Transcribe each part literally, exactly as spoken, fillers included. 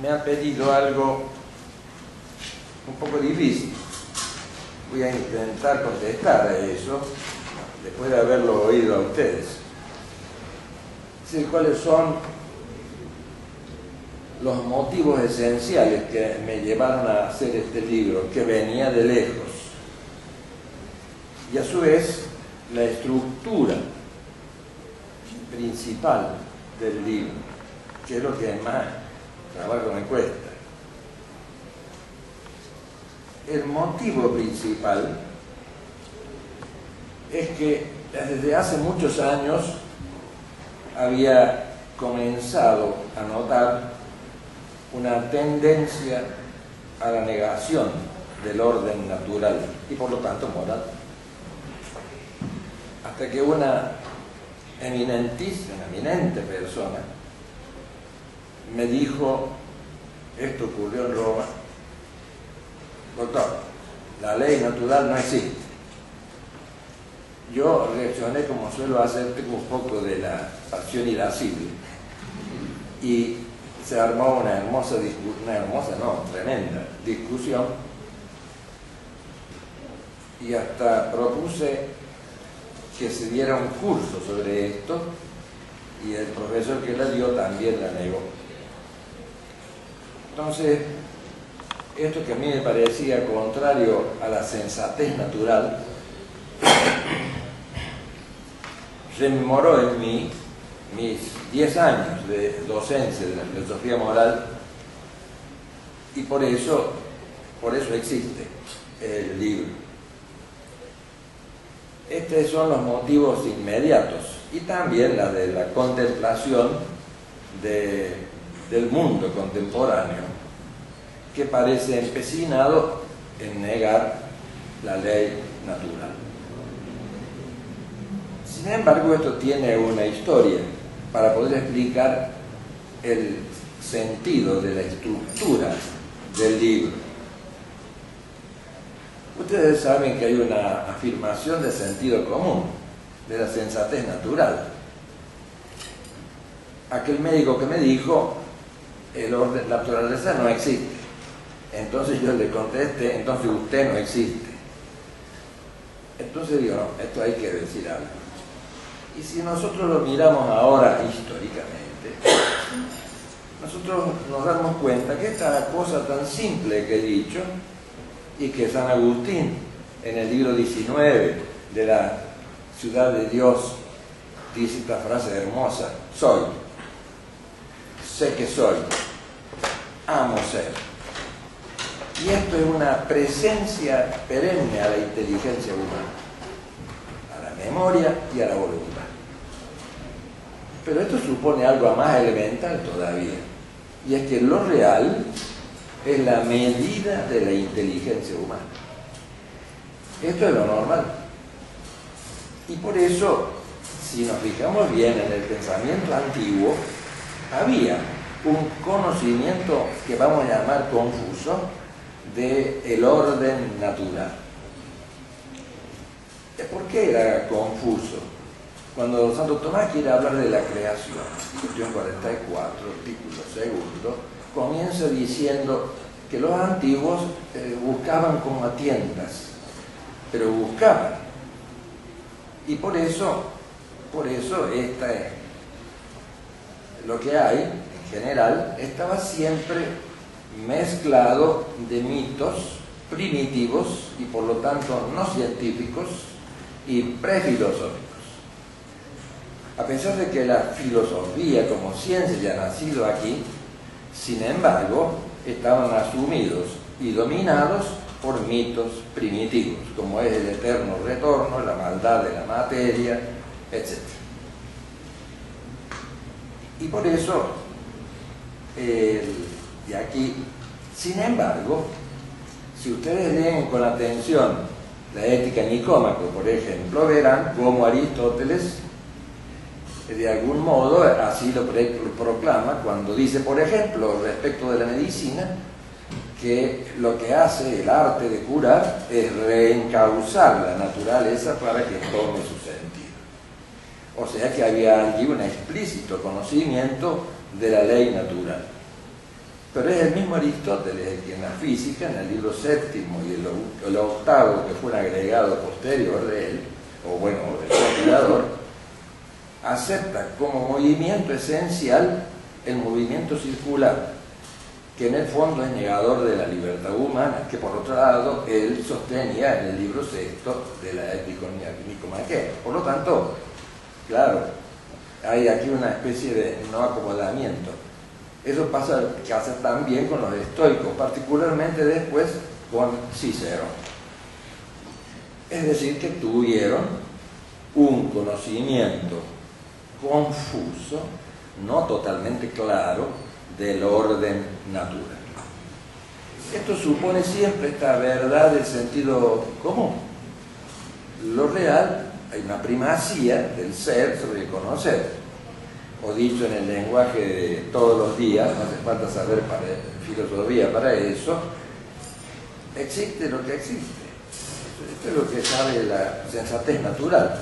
me ha pedido algo un poco difícil. Voy a intentar contestar a eso después de haberlo oído a ustedes. Es decir, ¿cuáles son los motivos esenciales que me llevaron a hacer este libro, que venía de lejos? Y a su vez, la estructura principal del libro, que es lo que más trabajo me cuesta. El motivo principal es que desde hace muchos años había comenzado a notar una tendencia a la negación del orden natural y por lo tanto moral, hasta que una eminentísima, eminente persona me dijo: esto ocurrió en Roma, doctor, la ley natural no existe. Yo reaccioné como suelo hacer, tengo un poco de la pasión irascible, y se armó una hermosa discusión, una hermosa, no, tremenda discusión, y hasta propuse que se diera un curso sobre esto, y el profesor que la dio también la negó. Entonces, esto que a mí me parecía contrario a la sensatez natural, rememoró en mí mis diez años de docencia de la filosofía moral, y por eso, por eso existe el libro. Estos son los motivos inmediatos, y también la de la contemplación de, del mundo contemporáneo, que parece empecinado en negar la ley natural. Sin embargo, esto tiene una historia para poder explicar el sentido de la estructura del libro. Ustedes saben que hay una afirmación de sentido común, de la sensatez natural. Aquel médico que me dijo: el orden, la naturaleza no existe. Entonces yo le contesté: entonces usted no existe. Entonces digo: no, esto hay que decir algo. Y si nosotros lo miramos ahora históricamente, nosotros nos damos cuenta que esta cosa tan simple que he dicho, y que San Agustín en el libro diecinueve de la Ciudad de Dios dice esta frase hermosa: soy, sé que soy, amo ser. Y esto es una presencia perenne a la inteligencia humana, a la memoria y a la voluntad. Pero esto supone algo más elemental todavía, y es que lo real es la medida de la inteligencia humana. Esto es lo normal. Y por eso, si nos fijamos bien en el pensamiento antiguo, había un conocimiento que vamos a llamar confuso del orden natural. ¿Por qué era confuso? Cuando Santo Tomás quiere hablar de la creación, cuestión cuarenta y cuatro, artículo segundo, comienza diciendo que los antiguos eh, buscaban como a tientas, pero buscaban. Y por eso, por eso esta es lo que hay, en general, estaba siempre mezclado de mitos primitivos y por lo tanto no científicos y prefilosóficos. A pesar de que la filosofía como ciencia ya ha nacido aquí, sin embargo, estaban asumidos y dominados por mitos primitivos, como es el eterno retorno, la maldad de la materia, etcétera. Y por eso, eh, y aquí, sin embargo, si ustedes leen con atención la Ética Nicómaco, por ejemplo, verán cómo Aristóteles de algún modo así lo proclama cuando dice, por ejemplo, respecto de la medicina, que lo que hace el arte de curar es reencauzar la naturaleza para que tome su sentido. O sea que había allí un explícito conocimiento de la ley natural. Pero es el mismo Aristóteles el que en la física, en el libro séptimo y el, el octavo, que fue un agregado posterior de él, o bueno, del compilador, acepta como movimiento esencial el movimiento circular, que en el fondo es negador de la libertad humana, que por otro lado él sostenía en el libro sexto de la Ética Nicomaquea. Por lo tanto, claro, hay aquí una especie de no acomodamiento. Eso pasa, pasa también con los estoicos, particularmente después con Cícero. Es decir, que tuvieron un conocimiento confuso, no totalmente claro, del orden natural. Esto supone siempre esta verdad del sentido común. Lo real, hay una primacía del ser sobre el conocer. O dicho en el lenguaje de todos los días, no hace falta saber para, filosofía para eso, existe lo que existe. Esto es lo que sabe la sensatez natural.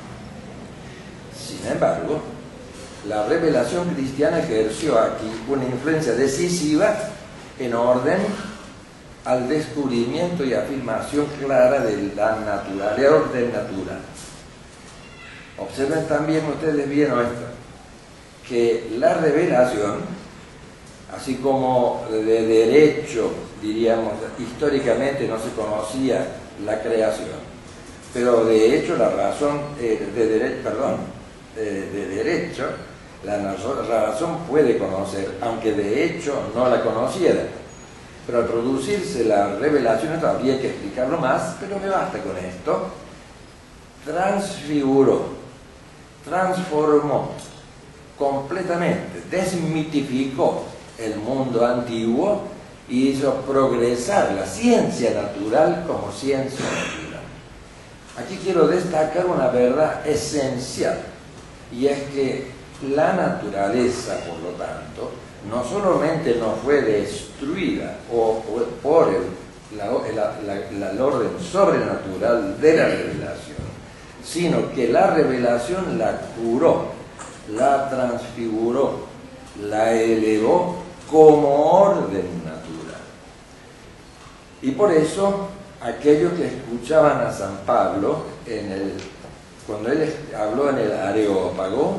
Sin embargo, la revelación cristiana ejerció aquí una influencia decisiva en orden al descubrimiento y afirmación clara de la naturaleza, del orden natural. Observen también ustedes bien esto, que la revelación, así como de derecho, diríamos, históricamente no se conocía la creación, pero de hecho la razón, eh, de, dere, perdón, de, de derecho, la, la razón puede conocer, aunque de hecho no la conociera. Pero al producirse la revelación, esto habría que explicarlo más, pero me basta con esto, transfiguró, transformó completamente, desmitificó el mundo antiguo y hizo progresar la ciencia natural como ciencia natural. Aquí quiero destacar una verdad esencial, y es que la naturaleza, por lo tanto, no solamente no fue destruida o, o por el, la, la, la, el orden sobrenatural de la revelación, sino que la revelación la curó, la transfiguró, la elevó como orden natural. Y por eso aquellos que escuchaban a San Pablo en el, cuando él habló en el Areópago,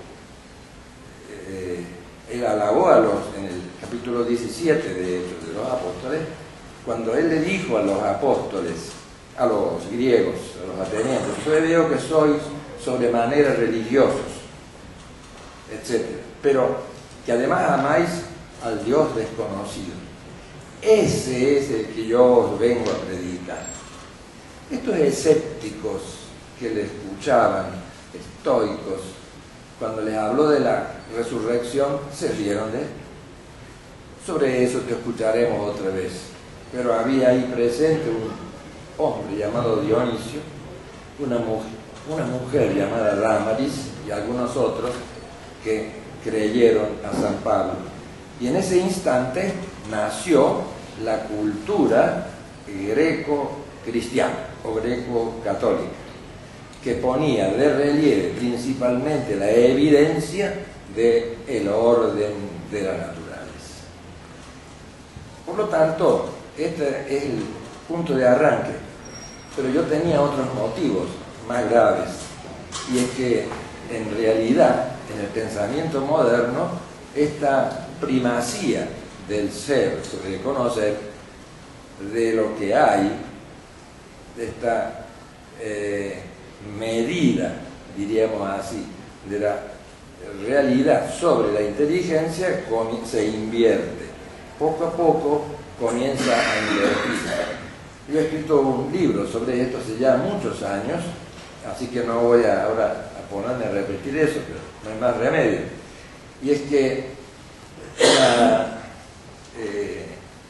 eh, él alabó a los, en el capítulo diecisiete de Hechos de los Apóstoles, cuando él le dijo a los apóstoles, a los griegos, a los atenienses: yo veo que sois sobremanera religiosos, etcétera, pero que además amáis al Dios desconocido. Ese es el que yo os vengo a predicar. Estos escépticos que le escuchaban, estoicos, cuando les habló de la resurrección, se rieron de él. Sobre eso te escucharemos otra vez. Pero había ahí presente un hombre llamado Dionisio, una mujer, una mujer llamada Dámaris y algunos otros que creyeron a San Pablo. Y en ese instante nació la cultura greco-cristiana o greco-católica, que ponía de relieve principalmente la evidencia del orden de la naturaleza. Por lo tanto, este es el punto de arranque, pero yo tenía otros motivos más graves, y es que en realidad en el pensamiento moderno esta primacía del ser sobre el conocer, de lo que hay, de esta eh, medida, diríamos así, de la realidad sobre la inteligencia, se invierte. Poco a poco comienza a invertirse. Yo he escrito un libro sobre esto hace ya muchos años, así que no voy a, ahora a ponerme a repetir eso, pero no hay más remedio. Y es que la, eh,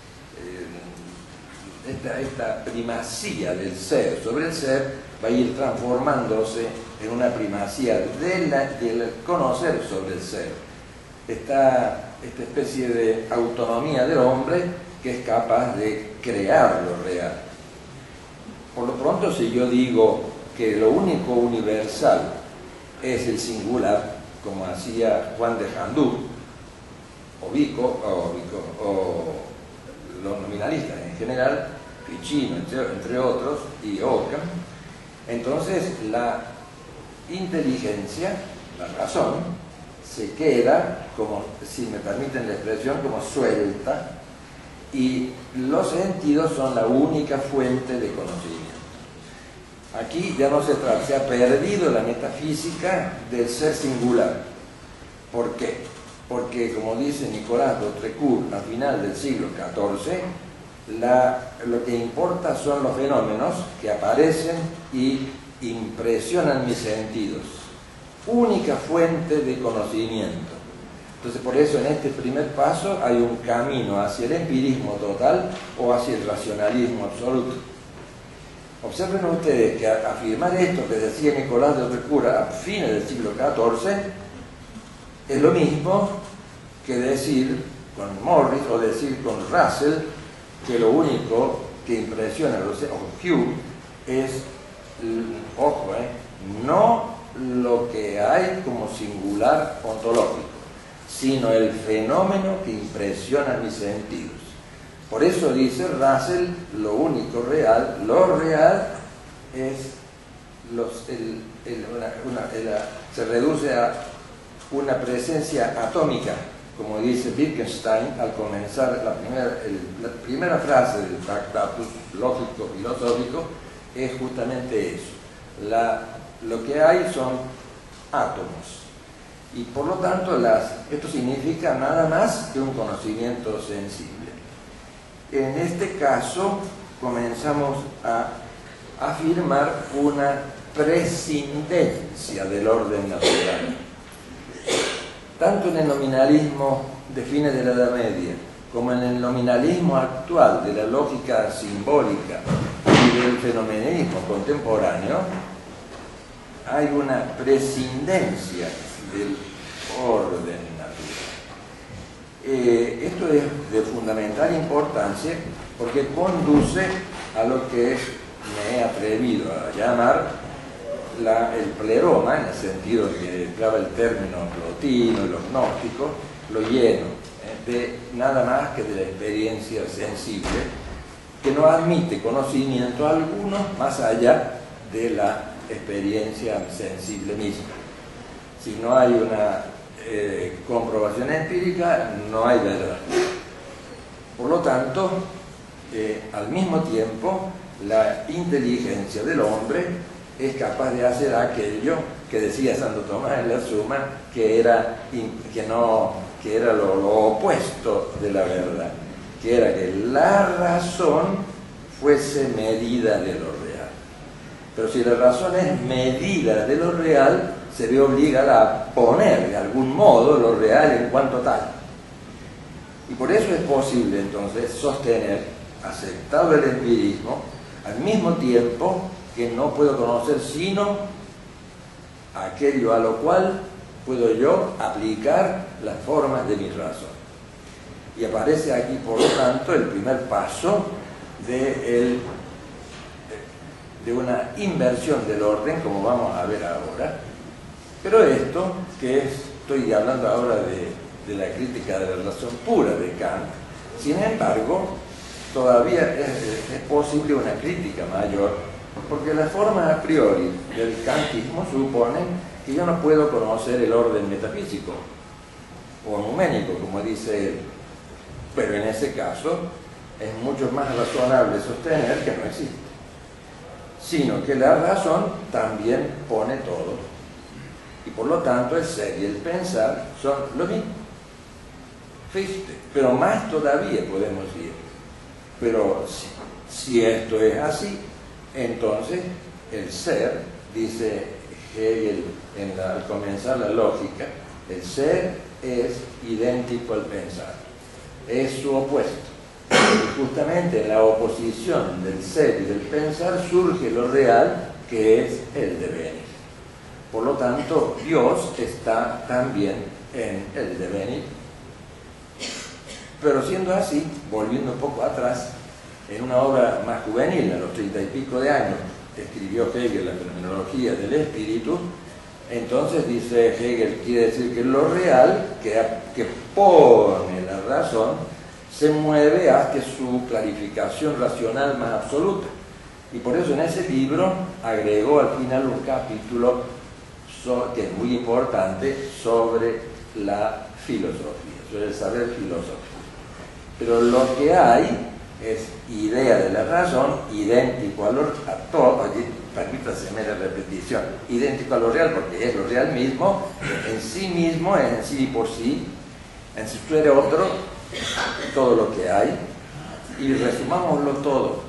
eh, esta, esta primacía del ser sobre el ser va a ir transformándose en una primacía de la, del conocer sobre el ser. Está esta especie de autonomía del hombre que es capaz de crear lo real. Por lo pronto, si yo digo que lo único universal es el singular, como hacía Juan de Jandú, o Vico, o, Vico, o Ficino, entre, entre otros, y Ockham. Entonces la inteligencia, la razón, se queda, como, si me permiten la expresión, como suelta, y los sentidos son la única fuente de conocimiento. Aquí ya no se trata, se ha perdido la metafísica del ser singular. ¿Por qué? Porque, como dice Nicolas d'Autrecourt al final del siglo catorce, la, lo que importa son los fenómenos que aparecen y impresionan mis sentidos. Única fuente de conocimiento. Entonces, por eso en este primer paso hay un camino hacia el empirismo total o hacia el racionalismo absoluto. Observen ustedes que afirmar esto que decía Nicolas d'Autrecourt a fines del siglo catorce es lo mismo que decir con Morris o decir con Russell que lo único que impresiona a los o Hume es, ojo, eh, no lo que hay como singular ontológico, sino el fenómeno que impresiona mis sentidos. Por eso dice Russell, lo único real, lo real es los, el, el, una, una, el, se reduce a una presencia atómica, como dice Wittgenstein al comenzar la primera, el, la primera frase del Tractatus lógico-filosófico, es justamente eso. La, lo que hay son átomos. Y por lo tanto, las, esto significa nada más que un conocimiento sensible. En este caso, comenzamos a afirmar una prescindencia del orden natural. Tanto en el nominalismo de fines de la Edad Media, como en el nominalismo actual de la lógica simbólica y del fenomenismo contemporáneo, hay una prescindencia del orden natural. Eh, esto es de fundamental importancia porque conduce a lo que me he atrevido a llamar la, el pleroma, en el sentido que empleaba el término Plotino y los gnósticos, lo lleno eh, de nada más que de la experiencia sensible, que no admite conocimiento alguno más allá de la experiencia sensible misma. Si no hay una eh, comprobación empírica, no hay verdad. Por lo tanto, eh, al mismo tiempo, la inteligencia del hombre es capaz de hacer aquello que decía Santo Tomás en la Suma, que era, que no, que era lo, lo opuesto de la verdad, que era que la razón fuese medida de lo real. Pero si la razón es medida de lo real, se ve obligada a poner de algún modo lo real en cuanto tal. Y por eso es posible entonces sostener, aceptado el empirismo, al mismo tiempo que no puedo conocer sino aquello a lo cual puedo yo aplicar las formas de mi razón. Y aparece aquí, por lo tanto, el primer paso de, el, de una inversión del orden, como vamos a ver ahora. Pero esto, que es, estoy hablando ahora de, de la crítica de la razón pura de Kant, sin embargo, todavía es, es posible una crítica mayor, porque las formas a priori del kantismo suponen que yo no puedo conocer el orden metafísico o numénico, como dice él. Pero en ese caso es mucho más razonable sostener que no existe, sino que la razón también pone todo, y por lo tanto el ser y el pensar son lo mismo. Fíjate, pero más todavía podemos ir. Pero si, si esto es así, entonces el ser, dice Hegel en la, al comenzar la lógica, el ser es idéntico al pensar, es su opuesto. Y justamente en la oposición del ser y del pensar surge lo real, que es el devenir. Por lo tanto, Dios está también en el devenir. Pero siendo así, volviendo un poco atrás, en una obra más juvenil, a los treinta y pico de años, escribió Hegel la fenomenología del espíritu. Entonces dice Hegel, quiere decir que lo real, que, que pone la razón, se mueve hacia su clarificación racional más absoluta. Y por eso en ese libro agregó al final un capítulo so, que es muy importante sobre la filosofía, sobre el saber filosófico. Pero lo que hay es idea de la razón, idéntico a, lo, a todo, permítaseme la repetición, idéntico a lo real, porque es lo real mismo, en sí mismo, en sí y por sí, en si tú eres otro, todo lo que hay, y resumámoslo todo.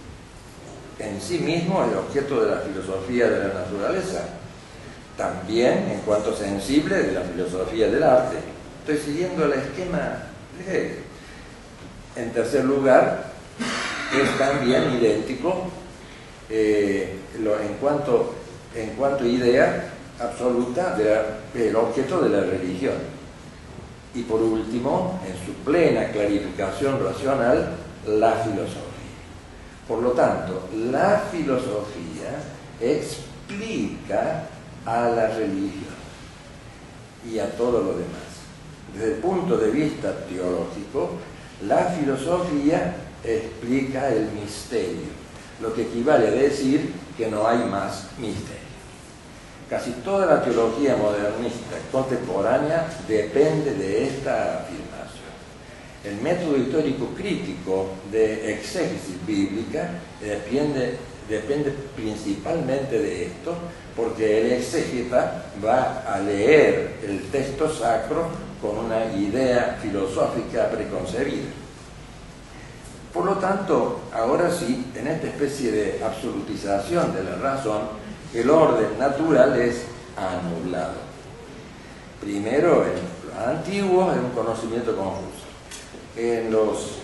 En sí mismo el objeto de la filosofía de la naturaleza, también en cuanto sensible de la filosofía del arte. Estoy siguiendo el esquema de Hegel. En tercer lugar, es también idéntico eh, lo, en, cuanto, en cuanto idea absoluta de la, del objeto de la religión. Y por último, en su plena clarificación racional, la filosofía. Por lo tanto, la filosofía explica a la religión y a todo lo demás. Desde el punto de vista teológico, la filosofía explica el misterio, lo que equivale a decir que no hay más misterio. Casi toda la teología modernista contemporánea depende de esta afirmación. El método histórico crítico de exégesis bíblica depende, depende principalmente de esto, porque el exégeta va a leer el texto sacro con una idea filosófica preconcebida. Por lo tanto, ahora sí, en esta especie de absolutización de la razón, el orden natural es anulado. Primero, en los antiguos, es un conocimiento confuso. En los,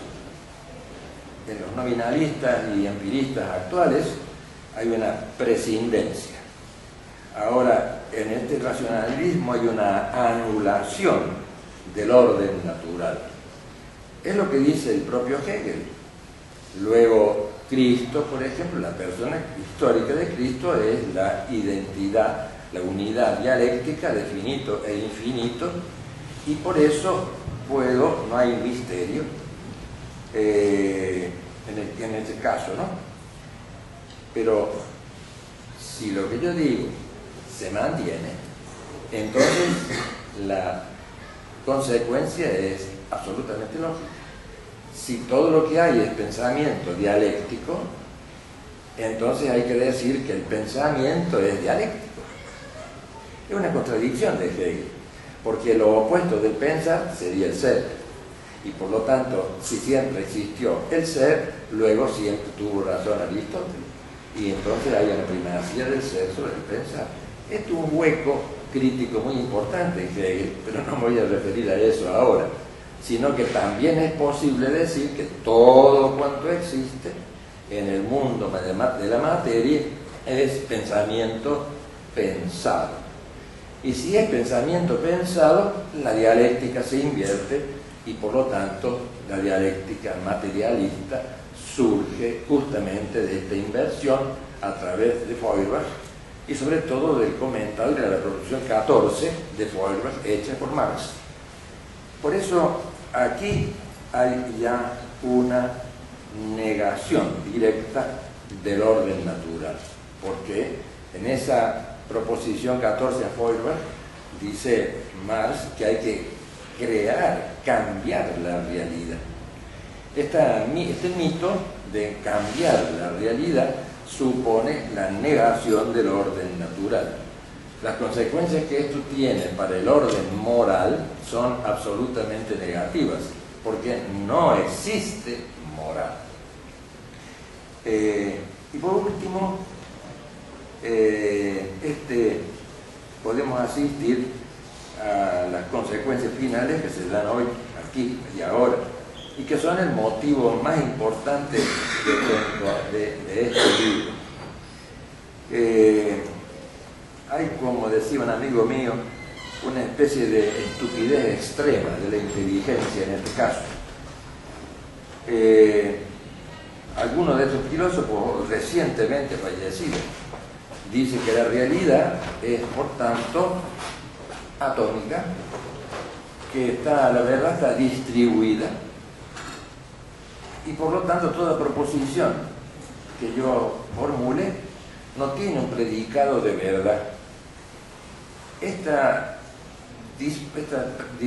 en los nominalistas y empiristas actuales hay una prescindencia. Ahora, en este racionalismo hay una anulación del orden natural. Es lo que dice el propio Hegel. Luego, Cristo, por ejemplo, la persona histórica de Cristo es la identidad, la unidad dialéctica de finito e infinito, y por eso puedo, no hay misterio eh, en, el, en este caso, ¿no? Pero si lo que yo digo se mantiene, entonces la consecuencia es absolutamente lógica. Si todo lo que hay es pensamiento dialéctico, entonces hay que decir que el pensamiento es dialéctico. Es una contradicción de Hegel, porque lo opuesto del pensar sería el ser. Y por lo tanto, si siempre existió el ser, luego siempre tuvo razón Aristóteles. Y entonces hay una primacía del ser sobre el pensar. Esto es un hueco crítico muy importante en Hegel, pero no me voy a referir a eso ahora, sino que también es posible decir que todo cuanto existe en el mundo de la materia es pensamiento pensado. Y si es pensamiento pensado, la dialéctica se invierte y por lo tanto la dialéctica materialista surge justamente de esta inversión a través de Feuerbach y sobre todo del comentario de la reproducción catorce de Feuerbach hecha por Marx. Por eso aquí hay ya una negación directa del orden natural, porque en esa proposición catorce a Feuerbach dice Marx que hay que crear, cambiar la realidad. Esta, este mito de cambiar la realidad supone la negación del orden natural. Las consecuencias que esto tiene para el orden moral son absolutamente negativas, porque no existe moral. Eh, y por último, eh, este, podemos asistir a las consecuencias finales que se dan hoy, aquí y ahora, y que son el motivo más importante de, de, de este libro. Eh, hay, como decía un amigo mío, una especie de estupidez extrema de la inteligencia en este caso. Eh, algunos de estos filósofos recientemente fallecidos dicen que la realidad es, por tanto, atómica, que está, la verdad está distribuida y por lo tanto toda proposición que yo formule no tiene un predicado de verdad. Esta, esta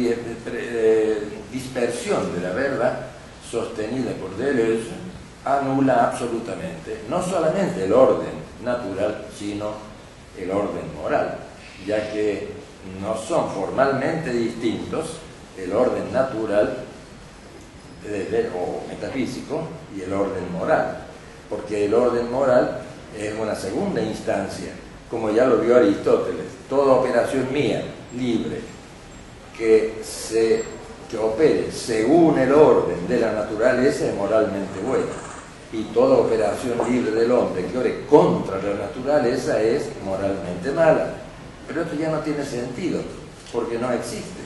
dispersión de la verdad sostenida por Deleuze anula absolutamente no solamente el orden natural, sino el orden moral, ya que no son formalmente distintos el orden natural de, de, o metafísico y el orden moral, porque el orden moral es una segunda instancia, como ya lo vio Aristóteles. Toda operación mía, libre, que, se, que opere según el orden de la naturaleza es moralmente buena, y toda operación libre del hombre que ore contra la naturaleza es moralmente mala. Pero esto ya no tiene sentido, porque no existe.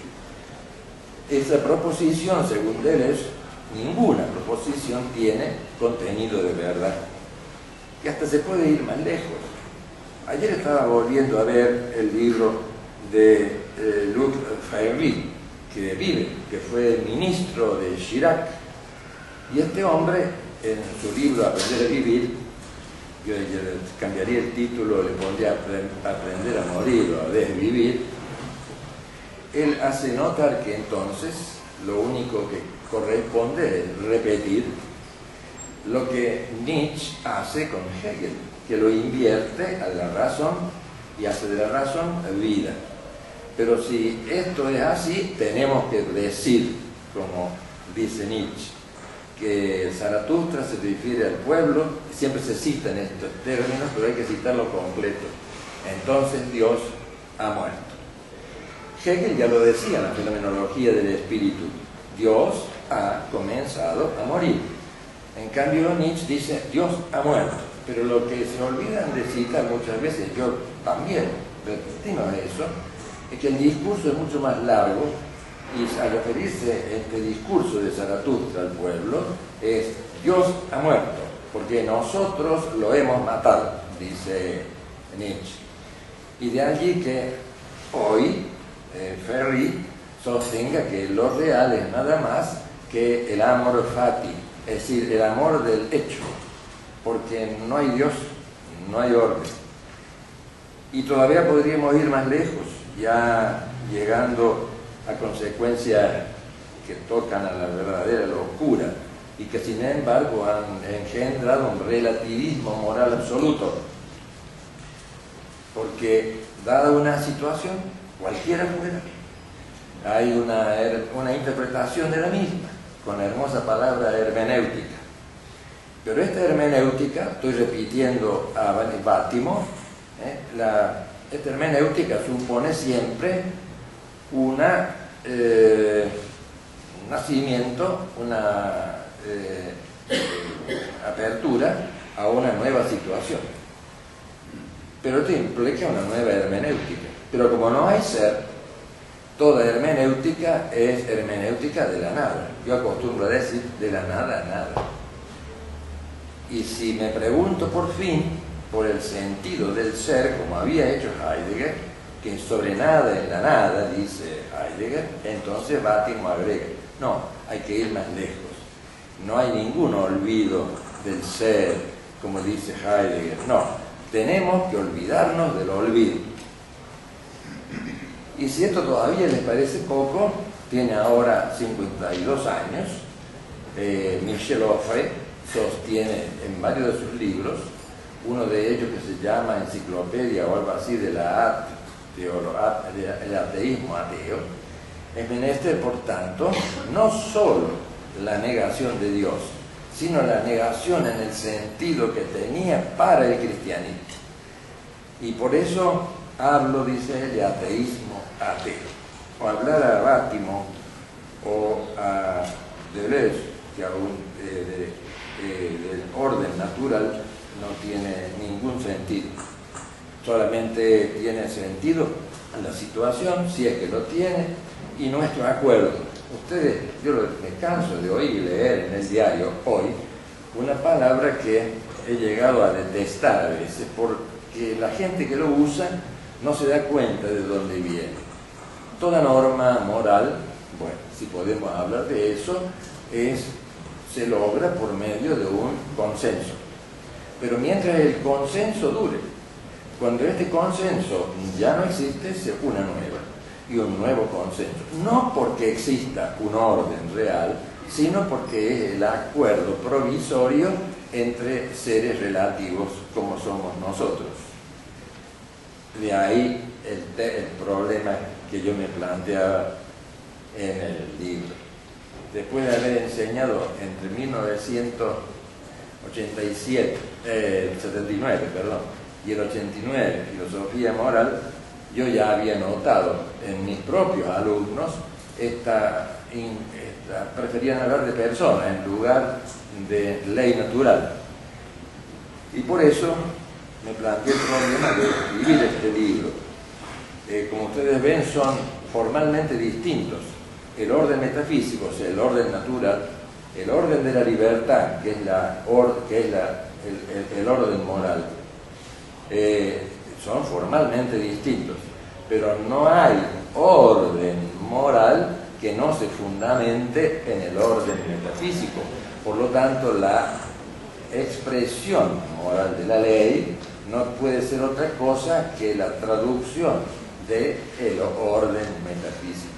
Esa proposición, según Deleuze, ninguna proposición tiene contenido de verdad. Y hasta se puede ir más lejos. Ayer estaba volviendo a ver el libro de eh, Luc Ferry, que vive, que fue el ministro de Chirac. Y este hombre, en su libro Aprender a Vivir, yo, yo cambiaría el título, le pondría Aprender a Morir o a Desvivir, él hace notar que entonces lo único que corresponde es repetir lo que Nietzsche hace con Hegel, que lo invierte a la razón y hace de la razón vida. Pero si esto es así, tenemos que decir, como dice Nietzsche, que Zaratustra se refiere al pueblo, siempre se citan estos términos, pero hay que citarlo completo. Entonces Dios ha muerto. Hegel ya lo decía en la fenomenología del espíritu, Dios ha comenzado a morir. En cambio Nietzsche dice, Dios ha muerto. Pero lo que se olvidan de citar muchas veces, yo también repetimos eso, es que el discurso es mucho más largo, y al referirse a este discurso de Zaratustra al pueblo, es Dios ha muerto, porque nosotros lo hemos matado, dice Nietzsche. Y de allí que hoy eh, Ferry sostenga que lo real es nada más que el amor fati, es decir, el amor del hecho, porque no hay Dios, no hay orden. Y todavía podríamos ir más lejos, ya llegando a consecuencias que tocan a la verdadera locura y que sin embargo han engendrado un relativismo moral absoluto, porque dada una situación, cualquiera fuera, hay una, una interpretación de la misma, con la hermosa palabra hermenéutica. Pero esta hermenéutica, estoy repitiendo a Bátimo, ¿eh? la, esta hermenéutica supone siempre una eh, un nacimiento, una eh, eh, apertura a una nueva situación. Pero esto implica una nueva hermenéutica. Pero como no hay ser, toda hermenéutica es hermenéutica de la nada. Yo acostumbro a decir de la nada a nada. Y si me pregunto por fin por el sentido del ser, como había hecho Heidegger, que sobre nada en la nada, dice Heidegger, entonces Bátimo agrega, no, hay que ir más lejos. No hay ningún olvido del ser, como dice Heidegger, no, tenemos que olvidarnos del olvido. Y si esto todavía les parece poco, tiene ahora cincuenta y dos años, eh, Michel Onfray sostiene en varios de sus libros, uno de ellos que se llama Enciclopedia o algo así de la el ateísmo ateo, es menester, por tanto, no solo la negación de Dios, sino la negación en el sentido que tenía para el cristianismo. Y por eso hablo, dice él, de ateísmo ateo. O hablar a Bátimo o a Deleuze, que aún eh, de, eh, del orden natural no tiene ningún sentido. Solamente tiene sentido en la situación, si es que lo tiene, y nuestro acuerdo. Ustedes, yo me canso de oír y leer en el diario hoy una palabra que he llegado a detestar a veces, porque la gente que lo usa no se da cuenta de dónde viene. Toda norma moral, bueno, si podemos hablar de eso, es se logra por medio de un consenso. Pero mientras el consenso dure, cuando este consenso ya no existe, se una nueva y un nuevo consenso. No porque exista un orden real, sino porque es el acuerdo provisorio entre seres relativos como somos nosotros. De ahí el, te el problema que yo me planteaba en el libro. Después de haber enseñado entre mil novecientos ochenta y siete, eh, setenta y nueve, perdón, y el ochenta y nueve, filosofía moral, yo ya había notado en mis propios alumnos esta, esta preferían hablar de persona en lugar de ley natural. Y por eso me planteé el problema de escribir este libro. Eh, como ustedes ven, son formalmente distintos. El orden metafísico, o sea, el orden natural, el orden de la libertad, que es, la or, que es la, el, el, el orden moral, eh, son formalmente distintos, pero no hay orden moral que no se fundamente en el orden metafísico. Por lo tanto, la expresión moral de la ley no puede ser otra cosa que la traducción del orden metafísico.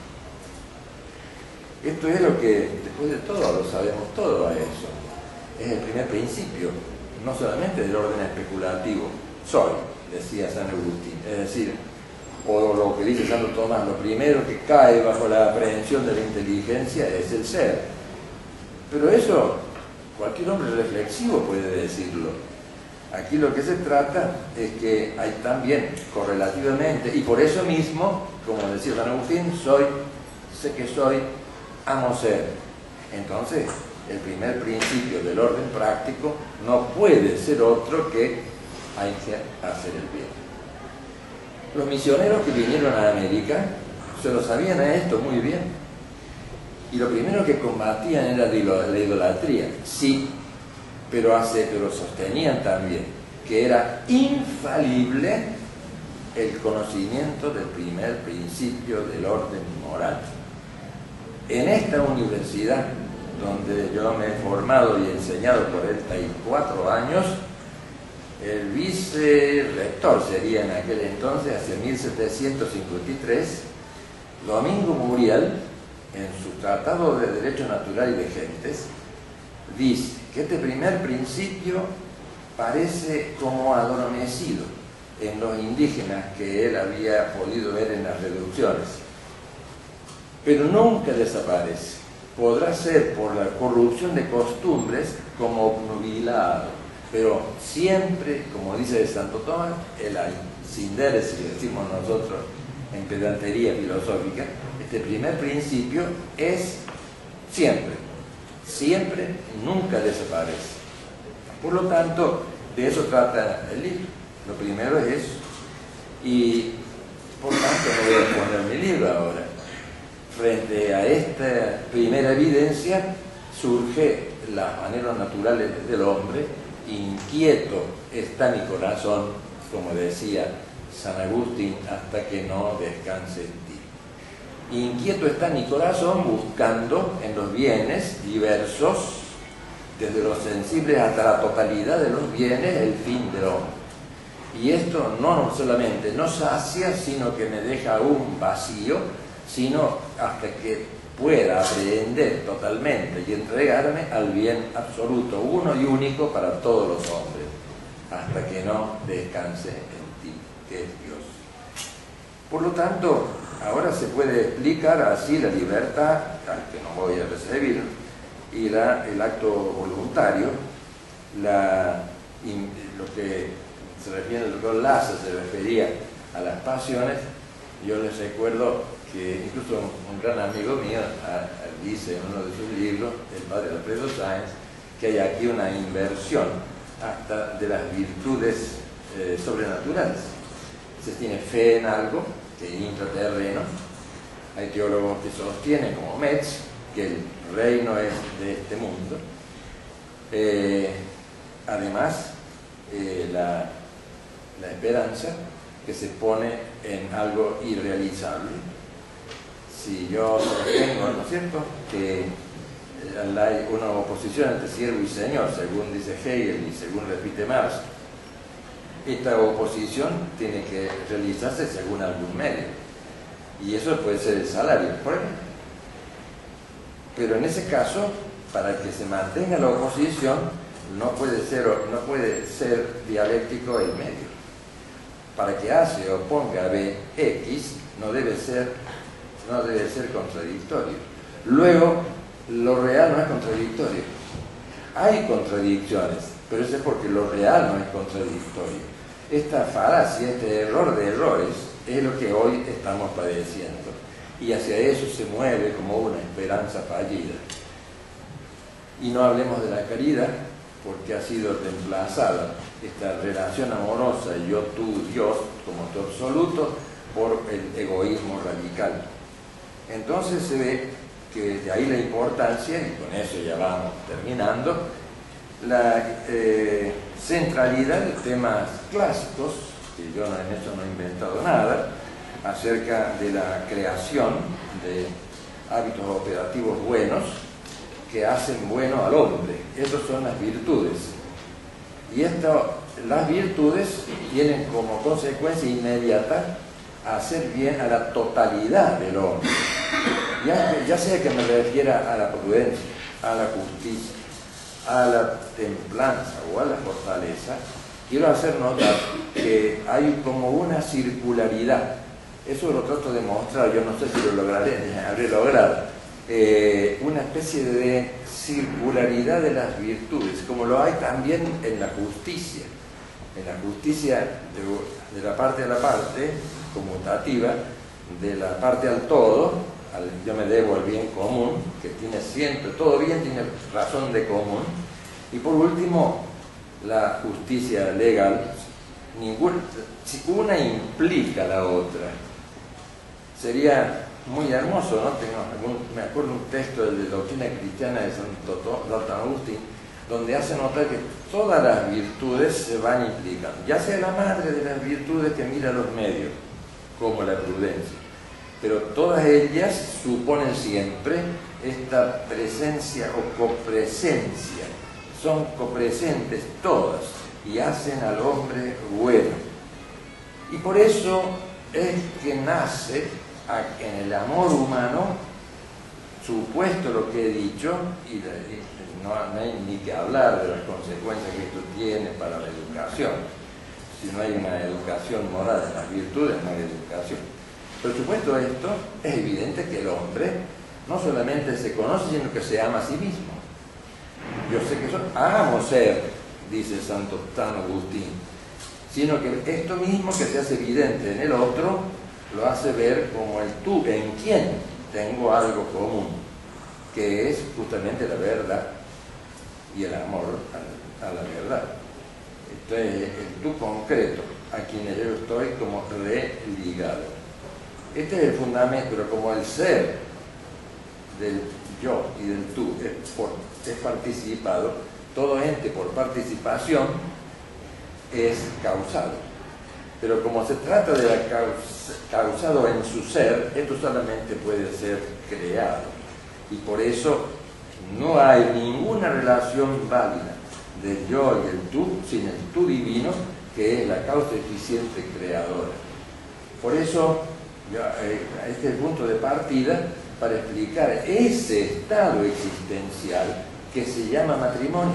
Esto es lo que, después de todo, lo sabemos todo a eso. Es el primer principio, no solamente del orden especulativo. Soy, decía San Agustín. Es decir, o lo que dice Santo Tomás, lo primero que cae bajo la aprehensión de la inteligencia es el ser. Pero eso, cualquier hombre reflexivo puede decirlo. Aquí lo que se trata es que hay también correlativamente, y por eso mismo, como decía San Agustín, soy, sé que soy, amo ser. Entonces, el primer principio del orden práctico no puede ser otro que hay que hacer el bien. Los misioneros que vinieron a América se lo sabían a esto muy bien. Y lo primero que combatían era la idolatría, sí, pero, hace, pero sostenían también que era infalible el conocimiento del primer principio del orden moral. En esta universidad, donde yo me he formado y enseñado cuarenta y cuatro años, el vicerrector sería en aquel entonces, hacia mil setecientos cincuenta y tres, Domingo Muriel, en su Tratado de Derecho Natural y de Gentes, dice que este primer principio parece como adormecido en los indígenas que él había podido ver en las reducciones, pero nunca desaparece. Podrá ser por la corrupción de costumbres como obnubilado, pero siempre, como dice Santo Tomás, el aincinder, si decimos nosotros en pedantería filosófica, este primer principio es siempre, siempre, nunca desaparece. Por lo tanto, de eso trata el libro. Lo primero es eso. Y por tanto no voy a poner mi libro ahora. Frente a esta primera evidencia surge las maneras naturales del hombre. Inquieto está mi corazón, como decía San Agustín, hasta que no descanse en ti. Inquieto está mi corazón buscando en los bienes diversos, desde los sensibles hasta la totalidad de los bienes, el fin del hombre. Y esto no solamente no sacia, sino que me deja un vacío, sino hasta que pueda aprehender totalmente y entregarme al bien absoluto, uno y único para todos los hombres, hasta que no descanse en ti, que es Dios. Por lo tanto, ahora se puede explicar así la libertad, al que no voy a recibir, y la, el acto voluntario, la, lo que se refiere al doctor Laza, se refería a las pasiones. Yo les recuerdo que incluso un, un gran amigo mío a, a, dice en uno de sus libros, el padre Alfredo Sáenz, que hay aquí una inversión hasta de las virtudes eh, sobrenaturales. Se tiene fe en algo que es intraterreno. Hay teólogos que sostienen, como Metz, que el reino es de este mundo. Eh, además, eh, la, la esperanza que se pone en algo irrealizable. Si yo sostengo, ¿no es cierto?, que hay una oposición entre siervo y señor, según dice Hegel y según repite Marx. Esta oposición tiene que realizarse según algún medio, y eso puede ser el salario, por ejemplo. Pero en ese caso, para que se mantenga la oposición, no puede ser, no puede ser dialéctico el medio. Para que A se oponga a B, X no debe ser, no debe ser contradictorio. Luego, lo real no es contradictorio. Hay contradicciones, pero eso es porque lo real no es contradictorio. Esta falacia, este error de errores, es lo que hoy estamos padeciendo. Y hacia eso se mueve como una esperanza fallida. Y no hablemos de la caridad, porque ha sido reemplazada esta relación amorosa yo, tú, Dios, como tu absoluto, por el egoísmo radical. Entonces se ve que de ahí la importancia, y con eso ya vamos terminando, la eh, centralidad de temas clásicos, que yo en eso no he inventado nada, acerca de la creación de hábitos operativos buenos que hacen bueno al hombre. Estas son las virtudes. Y esto, las virtudes tienen como consecuencia inmediata hacer bien a la totalidad del hombre. Ya, ya sea que me refiera a la prudencia, a la justicia, a la templanza o a la fortaleza, quiero hacer notar que hay como una circularidad. Eso lo trato de mostrar, yo no sé si lo lograré, habré logrado. Eh, una especie de circularidad de las virtudes, como lo hay también en la justicia. En la justicia de, de la parte a la parte, conmutativa, de la parte al todo, al, yo me debo al bien común, que tiene siempre, todo bien tiene razón de común. Y por último, la justicia legal, ninguna, si una implica la otra. Sería muy hermoso, ¿no? Tengo algún, me acuerdo un texto de Doctrina Cristiana de Santo Agustín, donde hace notar que todas las virtudes se van implicando, ya sea la madre de las virtudes que mira los medios, como la prudencia, pero todas ellas suponen siempre esta presencia o copresencia, son copresentes todas y hacen al hombre bueno. Y por eso es que nace en el amor humano, supuesto lo que he dicho, y no, no hay ni que hablar de las consecuencias que esto tiene para la educación. Si no hay una educación moral de las virtudes, no hay educación. Pero supuesto esto, es evidente que el hombre no solamente se conoce, sino que se ama a sí mismo. Yo sé que eso, amo ser, dice Santo San Agustín, sino que esto mismo que se hace evidente en el otro, lo hace ver como el tú, en quien tengo algo común, que es justamente la verdad y el amor a, a la verdad. Entonces, el tú concreto, a quien yo estoy como religado. Este es el fundamento, pero como el ser del yo y del tú es, por, es participado, todo ente por participación es causado. Pero como se trata de la caus causado en su ser, esto solamente puede ser creado. Y por eso no hay ninguna relación válida del yo y el tú sin el tú divino, que es la causa eficiente creadora. Por eso, ya, eh, este es el punto de partida para explicar ese estado existencial que se llama matrimonio.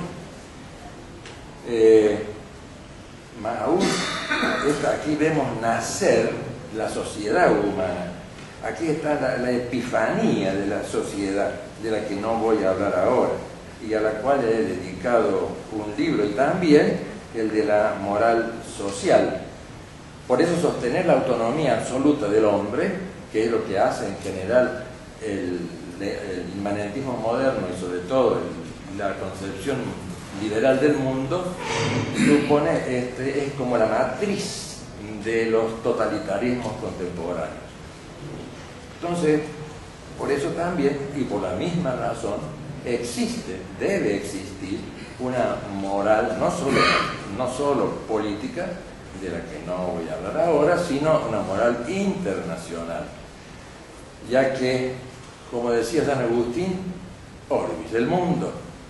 Eh, Más aún, aquí vemos nacer la sociedad humana. Aquí está la, la epifanía de la sociedad, de la que no voy a hablar ahora, y a la cual he dedicado un libro, y también el de la moral social. Por eso sostener la autonomía absoluta del hombre, que es lo que hace en general el, el inmanentismo moderno y sobre todo el, la concepción liberal del mundo, supone, este, es como la matriz de los totalitarismos contemporáneos. Entonces, por eso también, y por la misma razón, existe, debe existir una moral, no solo, no solo política, de la que no voy a hablar ahora, sino una moral internacional. Ya que, como decía San Agustín, orbis, el mundo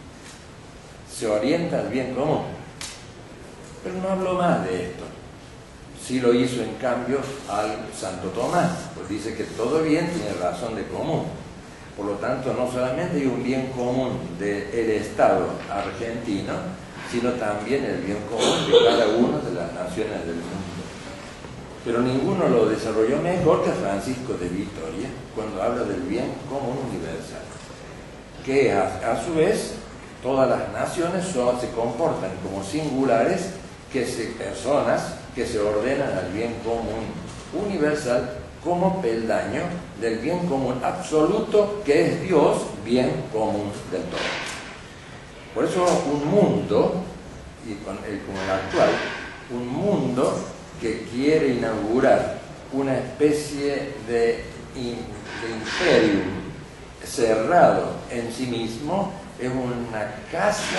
se orienta al bien común. Pero no habló más de esto. Sí lo hizo en cambio al Santo Tomás, pues dice que todo bien tiene razón de común. Por lo tanto, no solamente hay un bien común del Estado argentino, sino también el bien común de cada una de las naciones del mundo. Pero ninguno lo desarrolló mejor que Francisco de Vitoria cuando habla del bien común universal, que a, a su vez todas las naciones son, se comportan como singulares, que se, personas que se ordenan al bien común universal como peldaño del bien común absoluto, que es Dios, bien común del todo. Por eso un mundo, y con el, como el actual, un mundo que quiere inaugurar una especie de, de imperio cerrado en sí mismo, es una casa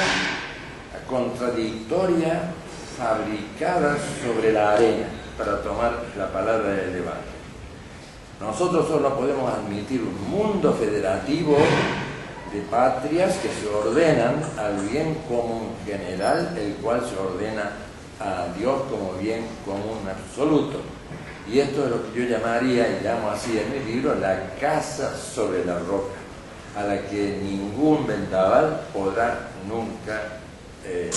contradictoria fabricada sobre la arena, para tomar la palabra del Evangelio. Nosotros solo podemos admitir un mundo federativo de patrias que se ordenan al bien común general, el cual se ordena a Dios como bien común absoluto. Y esto es lo que yo llamaría, y llamo así en mi libro, la casa sobre la roca, a la que ningún vendaval podrá nunca eh,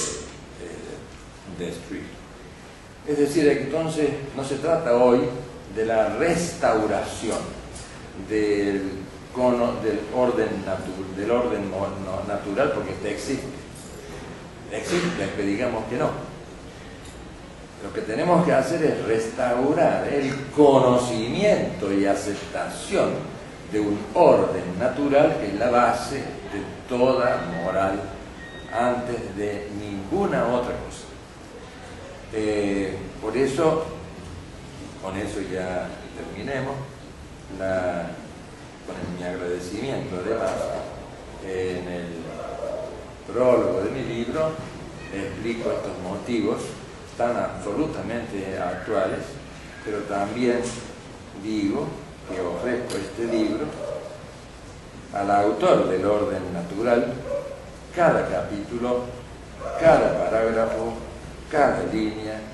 eh, destruir. Es decir, entonces no se trata hoy de la restauración del, cono, del, orden, natu, del orden no, natural, porque este existe. Existe, que digamos que no. Lo que tenemos que hacer es restaurar el conocimiento y aceptación de un orden natural que es la base de toda moral antes de ninguna otra cosa. Eh, por eso, con eso ya terminemos, la, con el, mi agradecimiento además, eh, en el prólogo de mi libro explico estos motivos tan absolutamente actuales, pero también digo que ofrezco este libro al autor del orden natural, cada capítulo, cada parágrafo, cada línea,